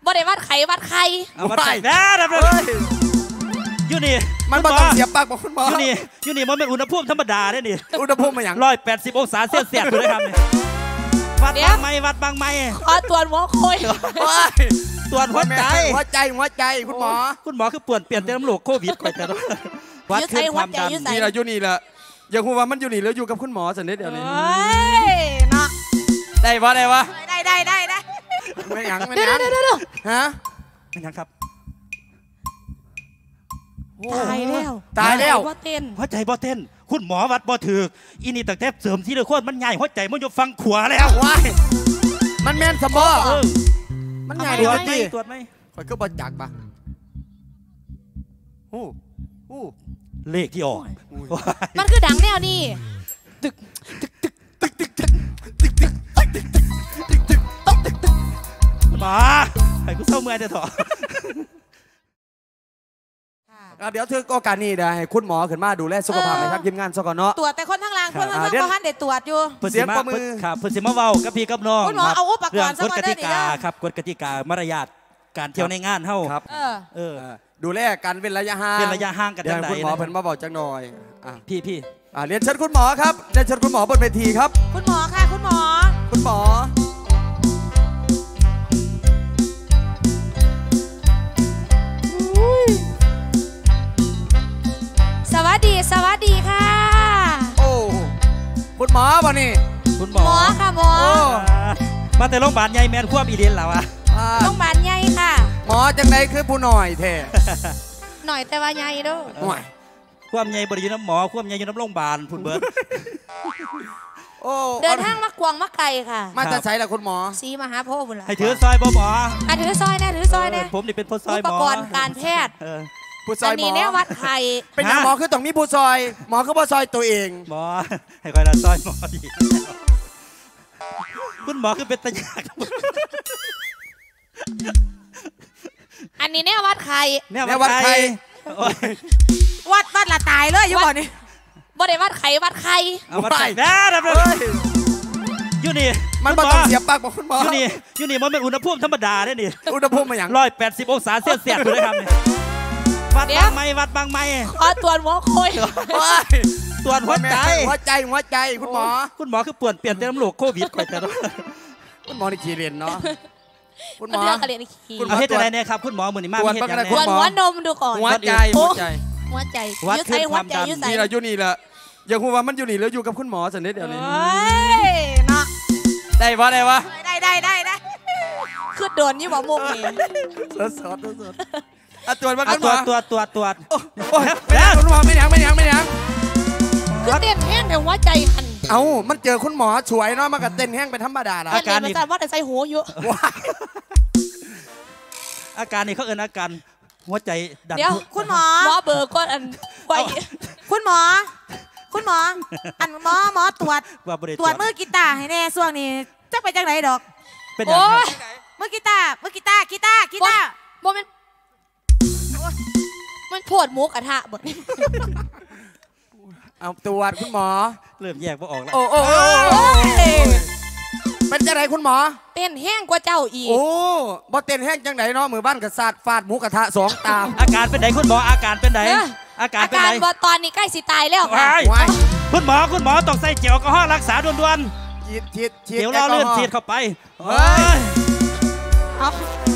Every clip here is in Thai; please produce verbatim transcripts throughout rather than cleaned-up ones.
บ่ได้วัดไข่วัดไข่เอาวัดไข่แน่เลยอยู่นี่มันบ่ต้องเสียบปากบอกคุณหมออยู่นี่อยู่นี่มันเป็นอุณหภูมิธรรมดาเนี่ยนี่อุณหภูมิมันอย่างร้อยแปดสิบองศาเซลเซียสอยู่เลยครับนี่วัดบางไม้วัดบางไม้ขอตรวจหัวโคยตรวจหัวใจหัวใจหัวใจคุณหมอคุณหมอคือเปลี่ยนเปลี่ยนเต็มโรคโควิดไปแต่วัดขึ้นความดันนี่เราอยู่นี่แหละอย่าพูดว่ามันอยู่นี่แล้วอยู่กับคุณหมอสันนิดเดียวนี้เนาะได้ปะได้ปะได้ได้ได้ได้ไม่ยังไม่ยังฮะไม่ยังครับตายแล้วตายแล้วหัวเต้นหัวใจบ่เต้นคุณหมอวัดบ่ถืออีนี่ตั้งแต่เสริมที่เลยโคตรมันใหญ่หัวใจมันอยู่ฟังขวาแล้วว้ายมันแม่นสมองมันใหญ่ตรวจไหมตรวจไหมคอยก็บอจักปะโอ้โหเลขที่ออกมันคือดังแนวนี่ตึกตึกตึกตึกตึกตึกตึกตึกตึกตึกตึกตึกตึกตึกตึกตึกมาให้กูเศร้าเมื่อยจะถอดเดี๋ยวถือโอกาสนี้ได้คุณหมอขึ้นมาดูแลสุขภาพในทางทีมงานสกนตรวจแต่คนทั้งล่างคนทั้งล่างเขาหันเด็ดตรวจอยู่เสียงประมือครับเพื่อสิมาเว้ากับพี่กับน้องคุณหมอเอาอุปกรณ์กฎกติกาครับกฎกติกามารยาทการเที่ยวในงานเฮ้าครับเออดูแลกันเป็นระยะห่างเป็นระยะห่างกันได้คุณหมอเพิ่นมาบอกจังหน่อยพี่พี่เรียนเชิญคุณหมอครับเรียนเชิญคุณหมอบนเวทีครับคุณหมอค่ะคุณหมอคุณหมอสวัสดีสวัสดีค่ะโอ้คุณหมอวันนี้คุณหมอค่ะหมอมาแต่โรงพยาบาลใหญ่แมนควบอีเดียนแล้วอะโรงพยาบาลใหญ่ค่ะหมอจังไดคือผู้หน่อยแท้หน่อยแต่ว่าใหญ่ด้วยความใหญ่บริยุน้ำหมอความใหญ่อยู่น้ำโรงพยาบาลพุ่นเบิร์ดเดินทางมากวางมาไกลค่ะมาจะใช้ละคุณหมอซีมหาโพธิ์บุญละให้ถือซอยบ่หมออ่ะถือซอยแน่ถือซอยแน่ผมนี่เป็นผู้ซอยหมออุปกรณ์การแพทย์ผู้ซอยหมอเนี่ยวัดไข่เป็นอย่างหมอคือต้องมีผู้ซอยหมอคือผู้ซอยตัวเองหมอให้คอยละซอยหมอดีคุณหมอคือเป็นตะยากอันนี้เนี่ยวัดไข่เนี่ยวัดไข่วัดวัดละตายเลยอยู่บ่นี่บ่ได้วัดไข่วัดไข่เอาวัดไข่แน่เลยอยู่นี่มันบ่ต้องเสียบปากบอกคุณหมออยู่นี่อยู่นี่มันเป็นอุณหภูมิธรรมดาเนี่ยนี่อุณหภูมิมันอย่างร้อยแปดสิบองศาเซลเซียสอยู่เลยครับนี่วัดบางไม้วัดบางไม้ขอตรวจหัวโคยตรวจหัวใจหัวใจหัวใจคุณหมอคุณหมอคือเปลี่ยนเปลี่ยนเต็มโรคโควิดไปแต่คุณหมอนี่ขี้เรียนเนาะคุณหมอคุณหมอเฮ็ดอะไรเนี่ยครับคุณหมอมือนี่มากเฮ็ดอะไรตรวจหัวนมดูก่อนหัวใจหัวใจหัวใจวัดขึ้นความดันนี่เราอยู่นี่แหละอย่าพูดว่ามันอยู่นี่แล้วอยู่กับคุณหมอสันนิดเดียวนี้เนาะได้ปะได้ปะได้ได้ได้ได้คือโดนยี่บอกมุกนี่สดสดสดตรวจมาคุณหมอตรวจตรวจตรวจไม่ยังคุณหมอไม่ยังไม่ยังไม่ยังคือเต้นแห้งแต่หัวใจหันเอ้ามันเจอคุณหมอช่วยเนาะมันก็เต้นแห้งเป็นธรรมดาละอาการนี่ว่าแต่ใส่หัวเยอะอาการนี่เขาเอิ้นอาการหัวใจดันเดี๋ยวคุณหมอหมอเบอร์ก็อันไวคุณหมอคุณหมออันหมอหมอตรวจตรวจมือกีตาร์ให้แน่ช่วงนี้จะไปจากไหนดอกเป็นยังไงมือกีตาร์มือกีตาร์กีตาร์กีตาร์โมมันมันโผดมุกกระทะบดเอาตรวจคุณหมอเริ่มแยกว่าออกแล้วโอ้โอ้เป็นจังไหนคุณหมอเต้นแห้งกว่าเจ้าอีกโอ้บ่เต้นแห้งจังไหนเนาะมือบ้านกระสาดฟาดหมูกระทะสองตาอาการเป็นไหนคุณหมออาการเป็นไหนอาการเป็นไหนอาการตอนนี้ใกล้สิตายแล้วค่ะคุณหมอคุณหมอต้องใส่เจลแอลกอฮอล์รักษาด่วนๆฉีดฉีดฉีดเดี๋ยวเราเลื่อนฉีดเข้าไปเอา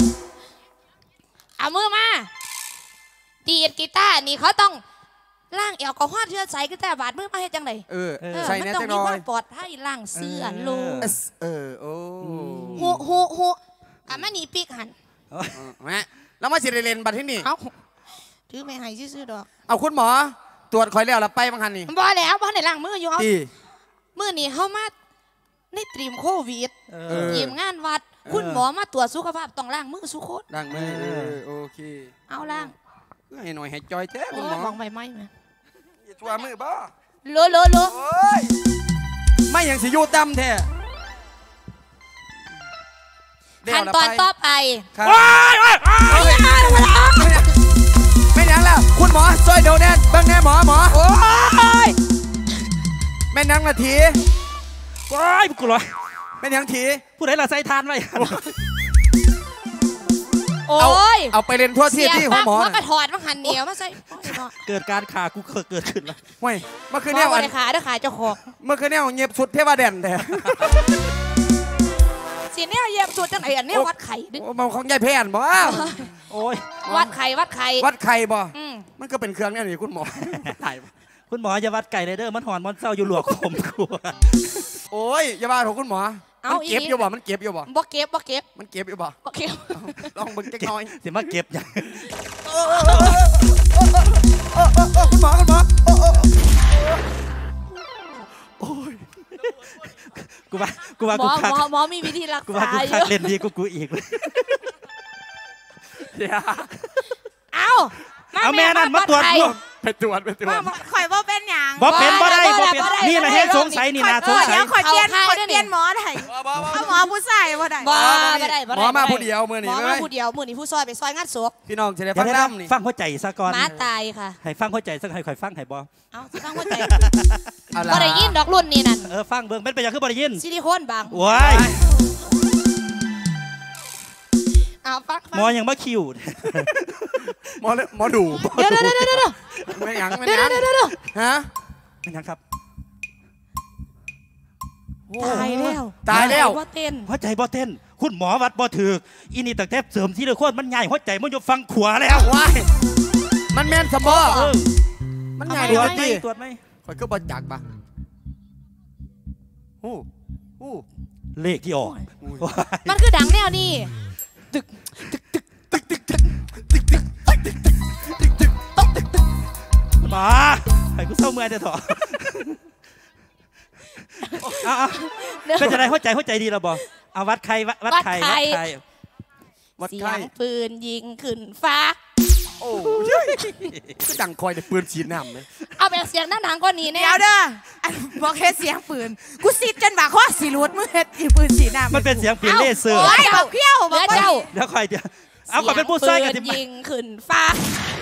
เอามือมาดีดกีตาร์นี่เขาต้องล่างแอลกอฮอล์เชื่อใส่กีตาร์บาดมือมาให้จังเลยเออใส่แน่จังหน่อยปลอดให้ล่างเสื้อลูกเออโอ้โหโหโหอ่ะมาหนีปีกหันแม่แล้วมาสิเรียนบัตรที่นี่เอาถือไม่ให้ซื้อดอกเอาคุณหมอตรวจคอยแล้วเราไปบางคันนี่บ่แล้วบ่ในล่างมืออยู่เอามือนี่เข้ามาในตรีมโควิดทีมงานวัดคุณหมอมาตรวจสุขภาพต้องล้างมือสุขดล้างมือโอเคเอาล้างให้หน่อยให้จอยแท้คุณหมอมองไปไหมไหมอย่าชัวมือบ้าโลโลโลไม่อย่างสิยูตั้มแท้ขั้นตอนต่อไปไม่ยังแล้วคุณหมอช่วยเดี๋ยวแน่เบิ้งแน่หมอหมอโอ้ยแม่นังนาทีว้ายกูรอแม่นังทีผู้ใดล่ะใส่ทานไว้โอ้ยเอาไปเรียนทั่วที่ที่ของหมอว่ากระถอดมาหันเหนียวมาใส่เกิดการขากูเกิดขึ้นแล้วเว้ยเมื่อคืนเนี่ยวันขาเด้อขาเจ้าของเมื่อคืนเนี่ยเงียบสุดเทวดาแดนแต่สีเนี่ยเงียบสุดจังไหนอันนี้วัดไข่ดิมันของยายแพนบ่โอ้ยวัดไข่วัดไข่วัดไข่บ่มันก็เป็นเครื่องนี่นี่คุณหมอคุณหมออย่าวัดไก่เลยเด้อมันหอนมันเศร้าอยู่หลวกผมกลัวโอ้ยอย่าว่าของคุณหมอมันเก็บอยู่บ่มันเก็บอยู่บ่บ่เก็บบ่เก็บมันเก็บอยู่บ่บ่เก็บลองเบิ่งจักหน่อยสิมาเก็บอย่างคุณหมอคุณหมอโอ้ยกูว่ากูว่ากูคักหมอมีวิธีรักษากูว่ากูคักเล่นดีกูกูอีกเลยเอาเอาแม่นั่นมาตรวจไปตรวจไปตรวจข่อยว่าเป็นอย่างบ่เป็นบ่ได้บ่เป็นนี่นะเฮ็ดสงสัยนี่นะสงสัยข่อยเปลี่ยนข่อยเปลี่ยนหมอได้เอาหมอผู้ชายบ่ได้บ่ได้หมอมาผู้เดียวมื้อนี้หมอมาผู้เดียวมื้อนี้ผู้ซอยไปซอยงานศพพี่น้องจะได้ฟังน้ำนี่ฟังหัวใจซะก่อนหมาตายค่ะให้ฟังหัวใจสักให้ข่อยฟังให้บ่เอาสิฟังหัวใจบ่ได้ยินดอกรุ่นนี้นั่นเออฟังเบิ่งเป็นไปอย่างคือบ่ได้ยินซิลิโคนบางว้ายเอาฟังหมอยังมาคิวหมอหมอดูเดี๋ยวเดี๋ยวเดี๋ยวเดี๋ยวไม่ยังไม่ยังเดี๋ยวเดี๋ยวเดี๋ยวฮะไม่ยังครับตายแล้วตายแล้วบ่เต้นหัวใจบ่เต้นคุณหมอวัดบ่ถึกอีนี่ตั้งแต่เสริมที่เลยโคตรมันใหญ่หัวใจมันอยู่ฟังขวาแล้วว้ายมันแม่นสมบ่มันใหญ่ตรวจไหมตรวจไหมคอยก็บ่จักปะโอ้โอ้เลขที่ออกมันคือดังแนวนี้ตึกตึกตึกตึกตึกตึกตึกตึกตึกตึกตึกตึกตึกตึกตึกมาให้กูเศร้าเมื่อยเดี๋ยวถอดเป็นจะได้หัวใจหัวใจดีเราบอกเอาวัดใครวัดใครวัดใครวัดใครเสียงปืนยิงขึ้นฟ้าโอ้ยก็ดังคอยแต่ปืนฉีดน้ำเลยเอาแบบเสียงหน้าหนังก็หนีแน่เดี๋ยวเด้อบอกแค่เสียงปืนกูซีดจนบาข้อสีรูดมือเฮ็ดอีปืนฉีดน้ำมันเป็นเสียงปืนเลเซอร์โอ้ยบอกเพี้ยวบอกเจ้าแล้วใครเดี๋ยวเอาขอเป็นผู้ช่วยกันที่ยิงขึ้นฟ้า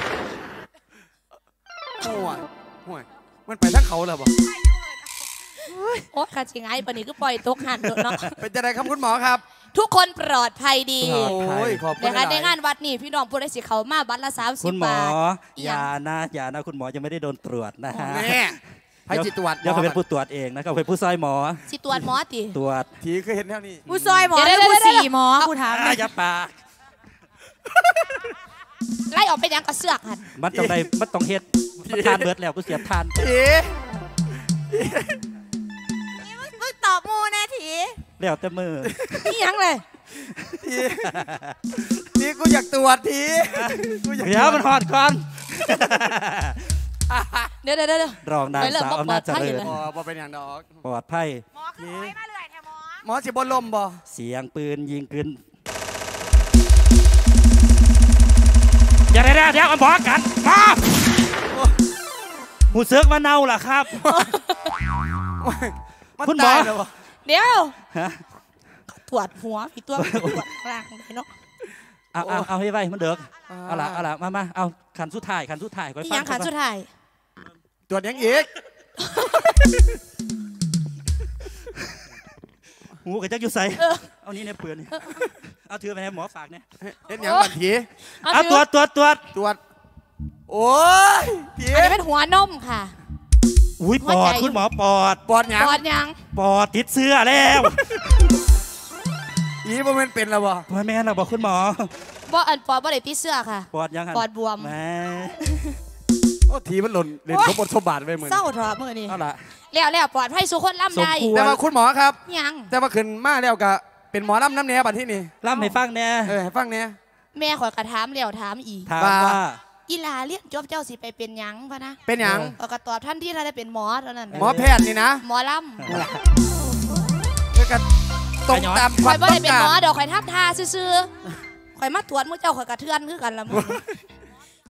โอ้ยโอ้ยมันไปทั้งเขาเลยบ่โอ้ขาชิงไอ้ปนี้ก็ปล่อยตกหันเนาะเป็นจะได้ครับคุณหมอครับทุกคนปลอดภัยดีนะคะในงานวัดนี่พี่น้องผู้ได้สิเขามาบัตรละสามสิบบาทคุณหมออย่านะอย่านะคุณหมอจะไม่ได้โดนตรวจนะฮะให้จิตตรวจเดี๋ยวเขาเป็นผู้ตรวจเองนะเขาเป็นผู้ซอยหมอจิตตรวจหมอติตรวจทีเคยเห็นแนวนี้ผู้ซอยหมอหรือผู้สี่หมอผู้ถามอย่าปากไล่ออกไปยังกระเสือกหันมันต้องได้มันต้องเฮ็ดมันทานเบิร์ดแล้วกูเสียทานมึงตอบมูนะทีแล้วแต่มือนี่ยังเลยทีทีกูอยากตรวจทีเดี๋ยวมันหอดก่อนเดี๋ยวเดี๋ยวเดี๋ยวรองนางสาวอำนาจเจริญพอเป็นอย่างดอกปลอดภัยหมอคือไว้มาเลยแท้หมอหมอสิบนลมบ่เสียงปืนยิงขึ้นอย่าได้เดี๋ยวหมอกัดมาหูเสือกมาเน่าล่ะครับคุณหมอเดี๋ยวตรวจหัวพี่ตัวตรวจกลางเลยเนาะเอาเอาเอาให้ไว้มันเดือกเอาละเอาละมามาเอาขันสุดท้ายขันสุดท้ายก่อนฟังขันสุดท้ายตรวจยังอีกหูกระจักอยู่ใส่เอานี่เนี่ยเปลือนเอาถือไปให้หมอฝากเนี่ยเอ็นยังบันทีเอาตรวจตรวจตรวจตรวจโอ้ยอันนี้เป็นหัวนมค่ะอุ้ยปอดคุณหมอปอดปอดยังปอดยังปอดติดเสื้อแล้วอีบ่มันเป็นแล้วบ่บ่แม่นแล้วบ่คุณหมอบ่อันปอดบ่ได้ติดเสื้อค่ะปอดยังปอดบวมแม่โอ้ทีมันหล่นเล่นสมบัติสมบัติไปเหมือนเศร้าถอดมือนี่เอาละแล้วแล้วปอดให้สุคนล่ำได้แต่ว่าคุณหมอครับยังแต่ว่าขึ้นมาแล้วก็เป็นหมอล่ำน้ำเนี้ยบัดที่นี่ล่ำให้ฟังเนี่ยเออให้ฟังเนี่ยแม่ขอกระถามแล้วถามอีกถามว่าอีลาเลี้ยงจบเจ้าสิไปเป็นยังพะนะเป็นยังกระตอบท่านที่เราได้เป็นหมอเท่านั้นหมอแพทย์นี่นะหมอล่ำคือกันตรงตามความต้องการข่อยบ่ได้เป็นหมอเดี๋ยวข่อยทับทาซื่อๆข่อยมาตรวจมือเจ้าข่อยกระเทือนคือกันละมึง